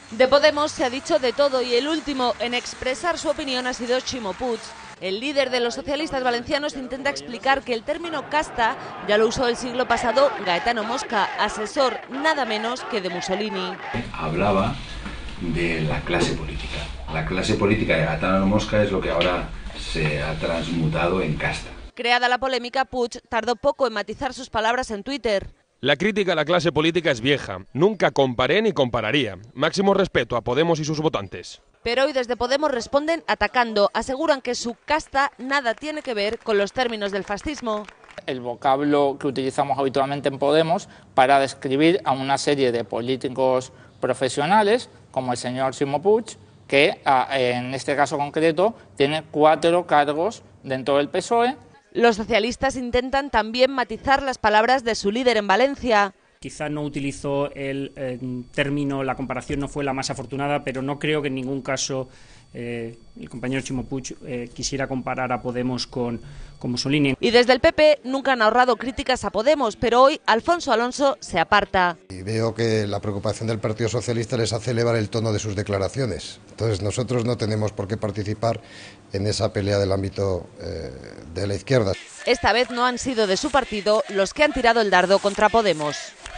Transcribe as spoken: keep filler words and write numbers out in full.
De Podemos se ha dicho de todo y el último en expresar su opinión ha sido Ximo Puig. El líder de los socialistas valencianos intenta explicar que el término casta ya lo usó el siglo pasado Gaetano Mosca, asesor nada menos que de Mussolini. Hablaba de la clase política. La clase política de Gaetano Mosca es lo que ahora se ha transmutado en casta. Creada la polémica, Puig tardó poco en matizar sus palabras en Twitter. La crítica a la clase política es vieja. Nunca comparé ni compararía. Máximo respeto a Podemos y sus votantes. Pero hoy desde Podemos responden atacando. Aseguran que su casta nada tiene que ver con los términos del fascismo. El vocablo que utilizamos habitualmente en Podemos para describir a una serie de políticos profesionales, como el señor Ximo Puig, que en este caso concreto tiene cuatro cargos dentro del P S O E. Los socialistas intentan también matizar las palabras de su líder en Valencia. Quizá no utilizó el eh, término, la comparación no fue la más afortunada, pero no creo que en ningún caso eh, el compañero Ximo Puig eh, quisiera comparar a Podemos con, con Mussolini. Y desde el P P nunca han ahorrado críticas a Podemos, pero hoy Alfonso Alonso se aparta. Y veo que la preocupación del Partido Socialista les hace elevar el tono de sus declaraciones. Entonces nosotros no tenemos por qué participar en esa pelea del ámbito eh, de la izquierda. Esta vez no han sido de su partido los que han tirado el dardo contra Podemos.